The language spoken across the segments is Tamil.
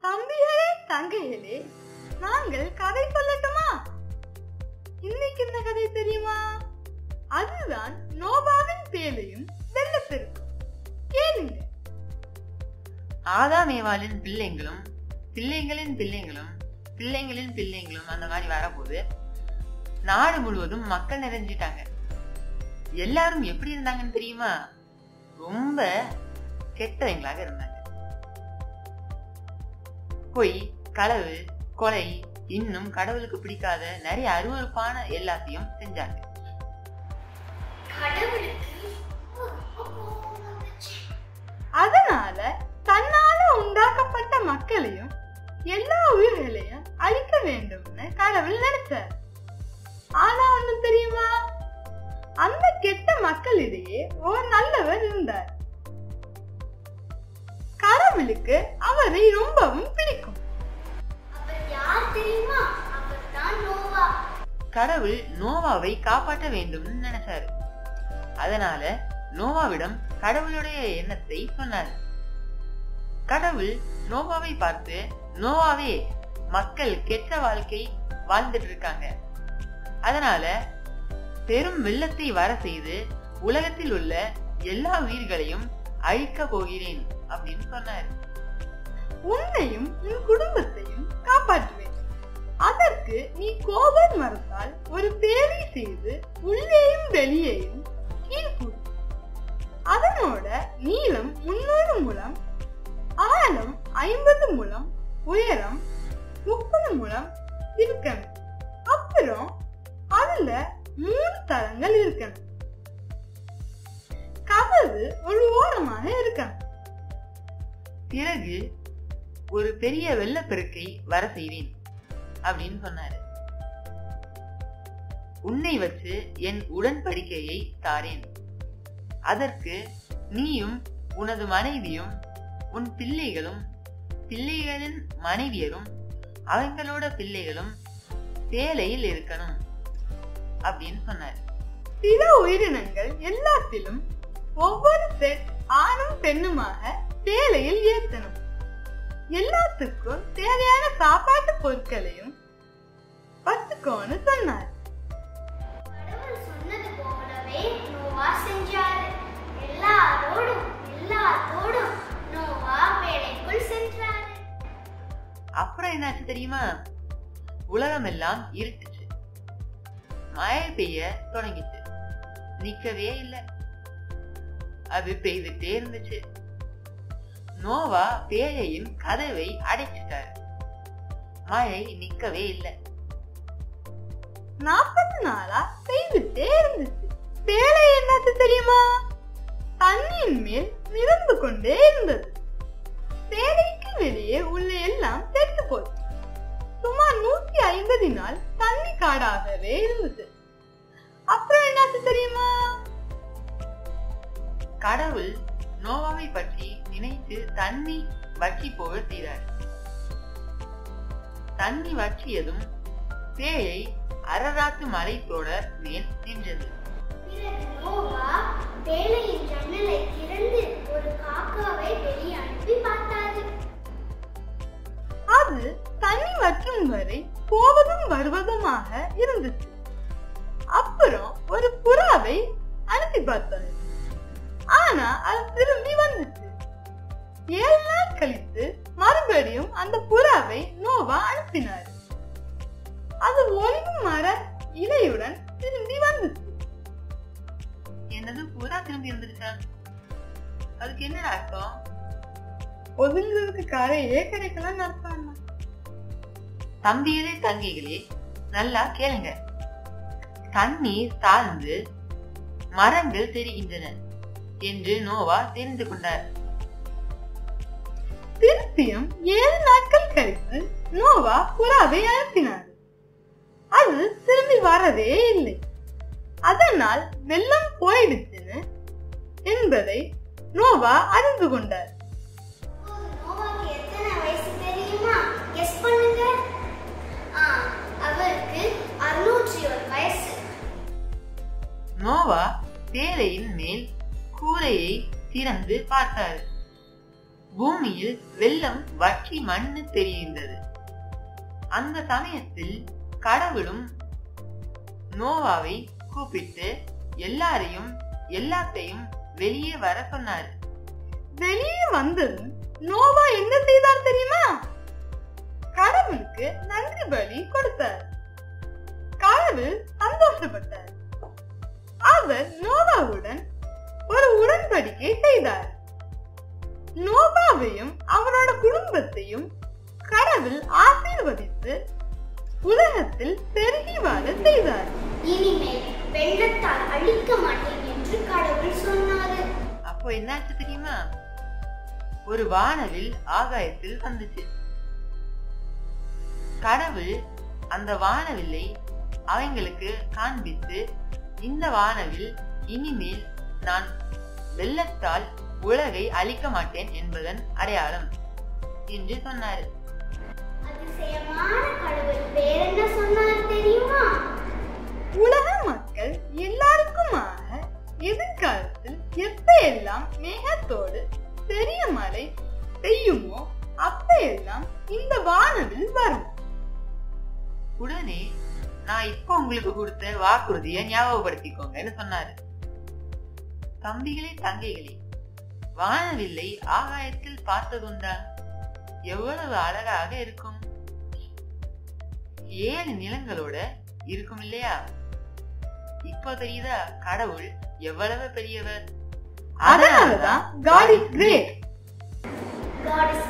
தம்பிகளே தங்கைகளே, நாங்கள் கதை சொல்லட்டுமா? இன்னைக்கு என்ன கதை தெரியுமா? அதுதான் நோவாவின் பேழையும் வெள்ளப்பெருக்கும். கேளுங்க. ஆதாம் ஏவாளின் பிள்ளைங்களும் பிள்ளைங்களின் பிள்ளைங்களும் பிள்ளைங்களின் பிள்ளைங்களும் அந்த மாதிரி வரப்போது நாடு முழுவதும் மக்கள் நிறைஞ்சிட்டாங்க. எல்லாரும் எப்படி இருந்தாங்கன்னு தெரியுமா? ரொம்ப கெட்டவங்களாக இருந்தாங்க. பொய், களவு, கொலை, இன்னும் கடவுளுக்கு பிடிக்காத நிறைய அருவருப்பான எல்லாத்தையும் செஞ்சாங்க. அதனால தன்னால உண்டாக்கப்பட்ட மக்களையும் எல்லா உயிர்களையும் அழிக்க வேண்டும்னு கடவுள் நினைச்சார். ஆனா ஒண்ணு தெரியுமா? அந்த கெட்ட மக்களிடையே ஒரு நல்லவர் இருந்தார். கடவுளுக்கு அவரை ரொம்பவும் பிடிக்கும். கடவுள் நோவாவை காப்பாற்ற வேண்டும் நினைச்சாரு. அதனால நோவாவிடம் கடவுளுடைய எண்ணத்தை சொன்னார். கடவுள் நோவாவை பார்த்து, நோவாவே, மக்கள் கெட்ட வாழ்க்கை வாழ்ந்துட்டு இருக்காங்க, அதனால பெரும் வெள்ளத்தை வர செய்து உலகத்தில் உள்ள எல்லா உயிர்களையும் அழிக்க போகிறேன் அப்படின்னு சொன்னார். உன்னையும் உன் குடும்பத்தையும் காப்பாற்றுவேன். அதற்கு நீ கோபம் மரத்தால் ஒரு பேழை செய்து உள்ளேயும் வெளியேயும் கீழ்கூடு. அதனோட நீளம் 300 முழம், ஆழம் 50 முழம், உயரம் 30 முழம் இருக்கணும். அப்புறம் அதுல 3 தளங்கள் இருக்கணும். கதவு ஒரு ஓரமாக இருக்கணும். பிறகு ஒரு பெரிய வெள்ளப்பெருக்கை வர செய்வேன் அப்படின்னு சொன்னாரு. உன்னை வச்சு என் உடன்படிக்கையை தாரேன். அதற்கு நீயும் உனது மனைவியும் உன் பிள்ளைகளும் பிள்ளைகளின் மனைவியரும் அவங்களோட பிள்ளைகளும் பேழையில் இருக்கணும் அப்படின்னு சொன்னார். சில உயிரினங்கள் எல்லாத்திலும் ஒவ்வொரு செட் ஆணும் பெண்ணுமாக பேழையில் ஏற்றணும். எல்லாத்துக்கும் தேவையான சாப்பாட்டு பொருட்களையும் வச்சுக்கோன்னு சொன்னார். அப்புறம் என்னாச்சு தெரியுமா? உலகம் எல்லாம் இருட்டுச்சு. மழை பெய்ய தொடங்கிச்சு. நிக்கவே இல்லை. அது பெய்துட்டே இருந்துச்சு. நோவா பேழையின் கதவை அடைச்சிட்டாரு. மழை நிக்கவே இல்லை. 40 நாளா பெய்துட்டே இருந்துச்சு. பேழை என்னது தெரியுமா? தண்ணியின் மேல் மிதந்து கொண்டே இருந்தது. பேழைக்கு வெளியே உள்ள எல்லாம் செத்து போச்சு. சுமார் 150 நாள் தண்ணி காடாகவே இருந்தது. அப்புறம் என்னது தெரியுமா? கடவுள் நோவாவை பற்றி நினைத்து தண்ணி வற்றி போக செய்தார். தண்ணி வற்றியதும் பேழை அரராத்து மலை தொடர் மேல் நின்றது. அது தண்ணி வற்றும் வரை போவதும் வருவதுமாக இருந்துச்சு. அப்புறம் ஒரு புறாவை அனுப்பி பார்த்தாரு. ஆனா அது திரும்பி வந்துச்சு. 7 நாள் கழித்து மறுபடியும் அந்த புறாவை நோவா அனுப்பினார். அது ஒலிவு மர இலையுடன் திரும்பி வந்துச்சு. என்னது, புறா திரும்பி வந்துருச்சா? அதுக்கு என்ன அர்த்தம்? ஒதுங்கிறதுக்கு கரையே கிடைக்கலாம் நடத்தாங்க. தம்பிகளே தங்கைகளே, நல்லா கேளுங்க. தண்ணீர் தாழ்ந்து மரங்கள் தெரிகின்றன என்று நோவா தெரிந்து கொண்டார். திருப்பியும் 7 நாட்கள் கழித்து நோவா புறாவை அனுப்பினார். அது திரும்பி வரவே இல்லை. அதனால் வெள்ளம் போயிடுச்சுன்னு என்பதை நோவா அறிந்து கொண்டார். நோவா பேழையின் மேல் கூரையை திறந்து பார்த்தார். பூமியில் வெள்ளம் வற்றி மண்ணு தெரிந்தது. அந்த சமயத்தில் கடவுளும் நோவாவை கூப்பிட்டு எல்லாத்தையும் வெளியே வர சொன்னார். வெளியே வந்ததும் நோவா என்ன செய்தார் தெரியுமா? கடவுளுக்கு நன்றி பலி கொடுத்தார். கடவுள் சந்தோஷப்பட்டார். அவர் நோவாவுடன் ஒரு உடன்படிக்கை செய்தார். நோவாவையும் அவரோட குடும்பத்தையும் கடவுள் ஆசீர்வதித்து உலகத்தில் பெருகி வாழ செய்தார். இனிமேல் வெள்ளத்தால் அழிக்க மாட்டேன் என்று கடவுள் சொன்னார். அப்போ என்னாச்சு தெரியுமா? ஒரு வானவில் ஆகாயத்தில் வந்துச்சு. கடவுள் அந்த வானவில்லை அவங்களுக்கு காண்பித்து, இந்த வானவில் இனிமேல் நான் வெள்ளத்தால் உலகை அழிக்க மாட்டேன் என்பதன் அடையாளம் என்று சொன்னார். அதிசயமான கடவுள் வேற என்ன சொன்னார் தெரியுமா? உலக மக்கள் எல்லாருக்குமாக எதிர்காலத்தில் எப்பெல்லாம் மேகத்தோடு பெரிய மழை பெய்யுமோ அப்பெல்லாம் இந்த வானவில் வரும். உடனே நான் இப்ப உங்களுக்கு கொடுத்த வாக்குறுதியை ஞாபகப்படுத்திக்கோங்கன்னு சொன்னாரு. தம்பிகளே தங்கைகளே, வானவில்லை ஆகாயத்தில் பார்த்ததுண்டா? எவ்வளவு அழகாக இருக்கும்! 7 நிலங்களோட இருக்கும் இல்லையா? இப்போ தெரியுதா கடவுள் எவ்வளவு பெரியவர்? அதனாலதான் God is great. God is great.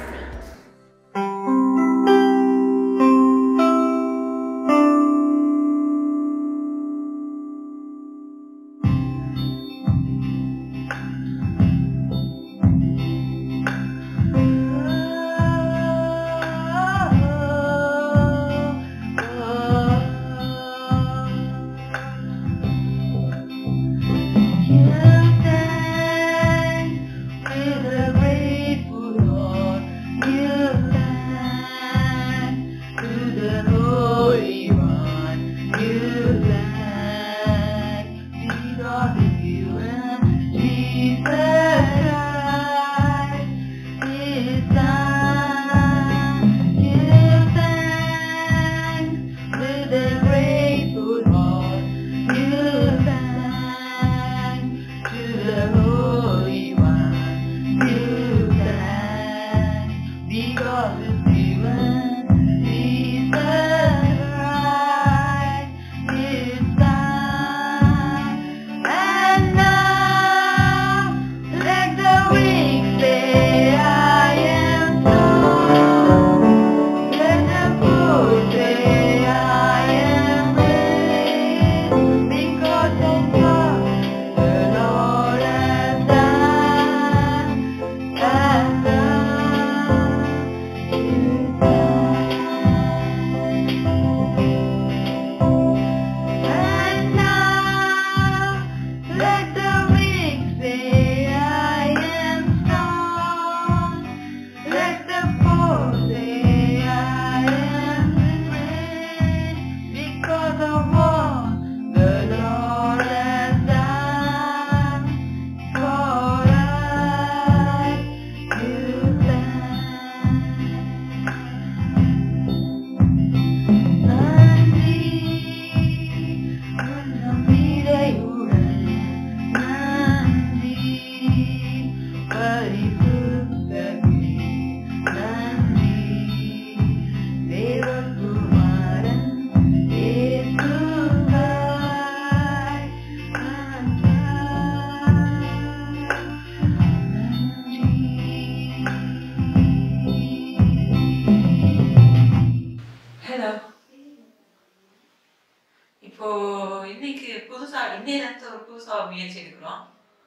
முயற்சி எடுக்கிறோம்.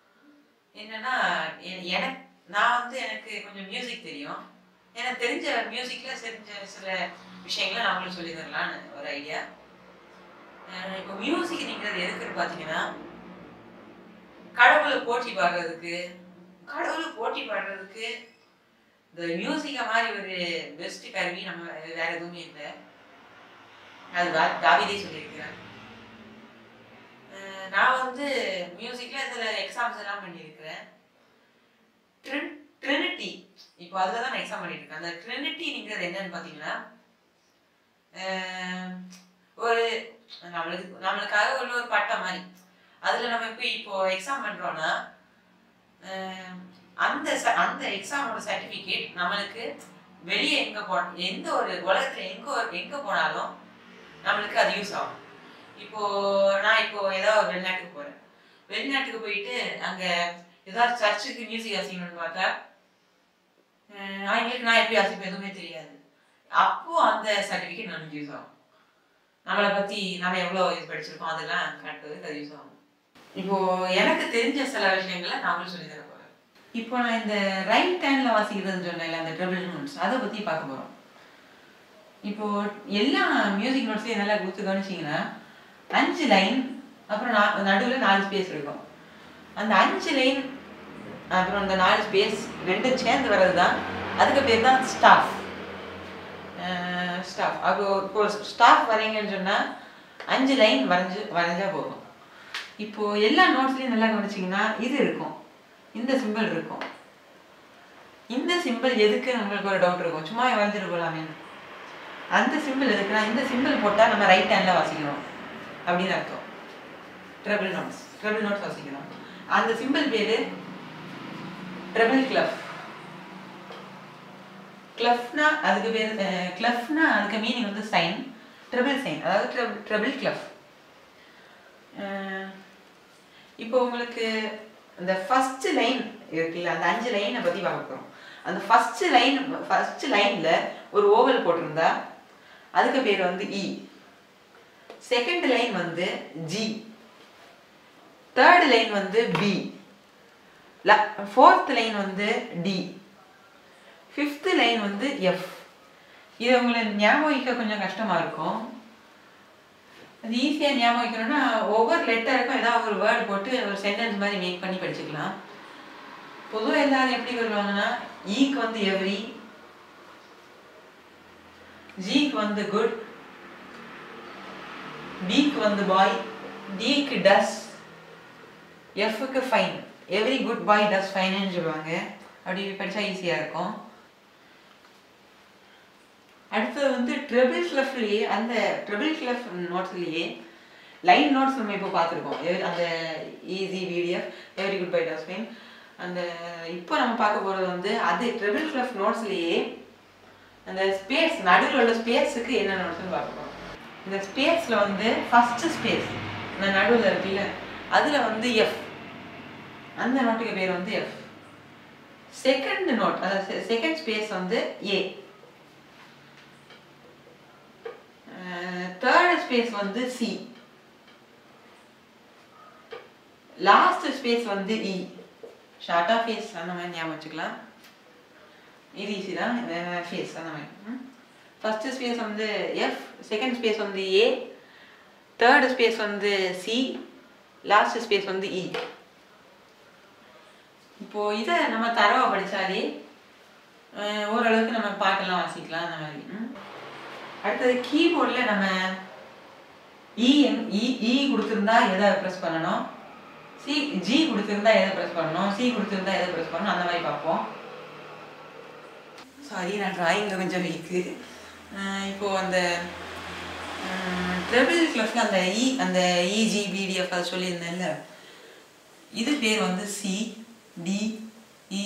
என்னன்னா எனக்கு கொஞ்சம் மியூசிக் தெரியும். எனக்கு தெரிஞ்ச மியூசிக்ல சில விஷயங்களை நான் உங்களுக்கு சொல்லி தரலான்னு ஒரு ஐடியா. இப்போ மியூசிக் நீங்கிறது எதுக்குன்னு பார்த்தீங்கன்னா, கடவுளை போட்டி பாடுறதுக்கு இந்த மியூசிக்கை மாதிரி ஒரு பெஸ்ட் கருவி நம்ம வேற எதுவுமே இல்லை. அது தாவீதே சொல்லியிருக்கிறேன். நான் மியூசிக்ல இதில் எக்ஸாம்ஸ் எல்லாம் பண்ணியிருக்கிறேன். ட்ரினிட்டி, இப்போ அதில் தான் நான் எக்ஸாம் பண்ணிட்டு இருக்கேன். அந்த ட்ரினிட்டிங்கிறது என்னன்னு பார்த்தீங்கன்னா ஒரு நம்மளுக்காக உள்ள ஒரு பட்டம் மாதிரி. அதில் நம்ம இப்போ எக்ஸாம் பண்ணுறோன்னா அந்த எக்ஸாமோட சர்டிஃபிகேட் நம்மளுக்கு வெளியே எந்த ஒரு உலகத்தில் எங்கே போனாலும் நம்மளுக்கு அது யூஸ் ஆகும். நான் ஏதாவது ஒரு வெளிநாட்டுக்கு போகிறேன். வெளிநாட்டுக்கு போயிட்டு அங்கே ஏதாவது சர்ச்சுக்கு மியூசிக் வாசிக்கணும்னு பார்த்தா அவங்களுக்கு நான் எப்படி வாசிப்பேன் எதுவுமே தெரியாது. அப்போ அந்த சர்டிஃபிகேட் நமக்கு யூஸ் ஆகும். நம்மளை பற்றி நம்ம எவ்வளோ இது படிச்சிருக்கோம் அதெல்லாம் காட்டுறதுக்கு அது யூஸ் ஆகும். இப்போ எனக்கு தெரிஞ்ச சில விஷயங்களை நான் உங்களுக்கு சொல்லி தர போகிறேன். இப்போ நான் இந்த ரைட் ஹேண்டில் வாசிக்கிறதுன்னு சொன்னேன், அந்த ட்ரிபிள் நோட்ஸ், அதை பற்றி பார்க்க போகிறோம். இப்போ எல்லா மியூசிக் நோட்ஸ்லையும் நல்லா கொடுத்து கவனிச்சிங்கன்னா 5 லைன், அப்புறம் நடுவில் 4 ஸ்பேஸ் இருக்கும். அந்த 5 லைன் அப்புறம் அந்த 4 ஸ்பேஸ் ரெண்டும் சேர்ந்து வர்றது தான், அதுக்கு பேர் தான் ஸ்டாஃப். அப்போ இப்போ ஸ்டாஃப் வரைங்கன்னு சொன்னால் 5 லைன் வரைஞ்சா போதும். இப்போ எல்லா நோட்ஸ்லையும் நல்லா கவனிச்சிங்கன்னா இது இருக்கும், இந்த சிம்பிள் இருக்கும். இந்த சிம்பிள் எதுக்கு நம்மளுக்கு ஒரு டவுட் இருக்கும், சும்மா வரைஞ்சிட்டு போகலாமே. அந்த சிம்பிள் எதுக்குன்னா இந்த சிம்பிள் போட்டால் நம்ம ரைட் ஹேண்டில் வாசிக்கணும் அப்படின்னு அர்த்தம். ட்ரிபிள் நோட்ஸ் வாசிக்கணும். அந்த சிம்பிள் பேர் ட்ரிபிள் கிளஃப். கிளஃப்னா அதுக்கு பேர் கிளஃப்னா அதுக்கு மீனிங் வந்து சைன், ட்ரிபிள் சைன், அதாவது ட்ரிபிள் கிளஃப். இப்போ உங்களுக்கு இந்த ஃபர்ஸ்ட் லைன் இருக்குல்ல, அந்த 5 லைனை பற்றி பார்க்க போகிறோம். அந்த ஃபர்ஸ்ட் லைனில் ஒரு ஓவல் போட்டிருந்தா அதுக்கு பேர் வந்து இ. செகண்ட் லைன் வந்து ஜி, தேர்ட் லைன் வந்து பி, ஃபோர்த் லைன் வந்து டி, ஃபிஃப்த் லைன் வந்து எஃப். இது உங்களுக்கு ஞாபகம் வைக்க கொஞ்சம் கஷ்டமாக இருக்கும். அது ஈஸியாக ஞாபகம் வைக்கணும்னா ஒவ்வொரு லெட்டருக்கும் ஏதாவது ஒரு வேர்டு போட்டு ஒரு சென்டென்ஸ் மாதிரி மேக் பண்ணி படிச்சுக்கலாம். பொதுவாக எல்லாரும் எப்படி வருவாங்கன்னா ஈக்கு வந்து எவ்ரி, ஜிக்கு வந்து குட், பிக்கு வந்து பாய், டிக்கு டஸ், எஃப்க்கு fine. Every good boy does ஃபைன்னு சொல்லுவாங்க. அப்படி படித்தா ஈஸியாக இருக்கும். அடுத்தது வந்து ட்ரிபிள் கிளஃப்லேயே, அந்த ட்ரிபிள் கிளஃப் நோட்ஸ்லேயே லைன் நோட்ஸ் நம்ம இப்போ பார்த்துருக்கோம். அந்த easy PDF, every good boy does fine. அந்த இப்போ நம்ம பார்க்க போகிறது வந்து அது ட்ரிபிள் கிளஃப் நோட்ஸ்லேயே அந்த ஸ்பேஸ், நடுவில் உள்ள ஸ்பேஸுக்கு என்ன நோட்ஸ்ன்னு பார்க்க போகிறோம். இந்த ஸ்பேஸில் வந்து ஃபஸ்ட்டு ஸ்பேஸ் இந்த நடுவில் இருக்குல்ல, அதில் வந்து எஃப், அந்த நோட்டுக்கு பேர் வந்து எஃப். செகண்ட் நோட், அதாவது செகண்ட் ஸ்பேஸ் வந்து ஏ. தேர்ட் ஸ்பேஸ் வந்து சி. லாஸ்ட் ஸ்பேஸ் வந்து இ. ஷார்ட்டா ஃபேஸ் அந்த மாதிரி ஞாபகம் வச்சுக்கலாம். இது ஈஸி தான், ஃபேஸ் அந்த மாதிரி. ஃபர்ஸ்ட் ஸ்பேஸ் வந்து எஃப், செகண்ட் ஸ்பேஸ் வந்து ஏ, தேர்ட் ஸ்பேஸ் வந்து சி, லாஸ்ட் ஸ்பேஸ் வந்து இ. இப்போ இதை நம்ம தரவா படித்தாலே ஓரளவுக்கு நம்ம பாட்டெல்லாம் வாசிக்கலாம் அந்த மாதிரி. அடுத்தது கீபோர்டில் நம்ம இ கொடுத்துருந்தா எதை ப்ரெஸ் பண்ணணும், ஜி கொடுத்துருந்தா எதை ப்ரெஸ் பண்ணணும், சி கொடுத்துருந்தா எதை ப்ரெஸ் பண்ணணும், அந்த மாதிரி பார்ப்போம். சாரி, நான் ட்ராயிங்கில் கொஞ்சம் வீக்கு. இப்போது அந்த ட்ரிபிள் கிளஃப்ல அந்த இஜி பிடிஎஃப் அதை சொல்லியிருந்தேன்ல, இது பேர் வந்து C, D, E.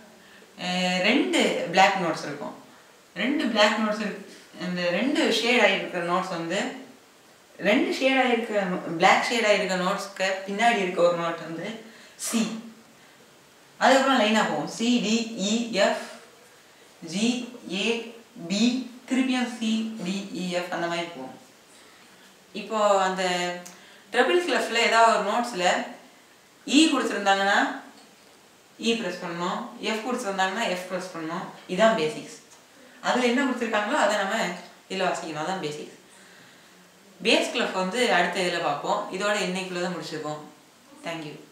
2 black notes இருக்கும். 2 பிளாக் நோட்ஸ் இருக்கு. இந்த 2 ஷேட் ஆகிருக்கிற நோட்ஸ் வந்து 2 ஷேட் ஆகிருக்கிற பிளாக் ஷேட் ஆகிருக்கிற நோட்ஸ்க்கு பின்னாடி இருக்க ஒரு நோட் வந்து சி. அதுக்கப்புறம் லைனாக போகும். C, D, E, F, G, A, B, திருப்பியும் சி, டி, இ, எஃப் அந்த மாதிரி போகும். இப்போ அந்த ட்ரிபிள் கிளஃப்ல ஏதாவது ஒரு நோட்ஸில் இ கொடுத்துருந்தாங்கன்னா இ ப்ரெஸ் பண்ணணும், எஃப் கொடுத்துருந்தாங்கன்னா எஃப் ப்ரெஸ் பண்ணணும். இதுதான் பேசிக்ஸ். அதில் என்ன கொடுத்துருக்காங்களோ அதை நம்ம இதில் வாசிக்கணும். அதான் பேசிக்ஸ். பேஸ் கிளஃப் வந்து அடுத்த இதில் பார்ப்போம். இதோட இன்னைக்குள்ளே தான் முடிச்சிருக்கோம். தேங்க்யூ.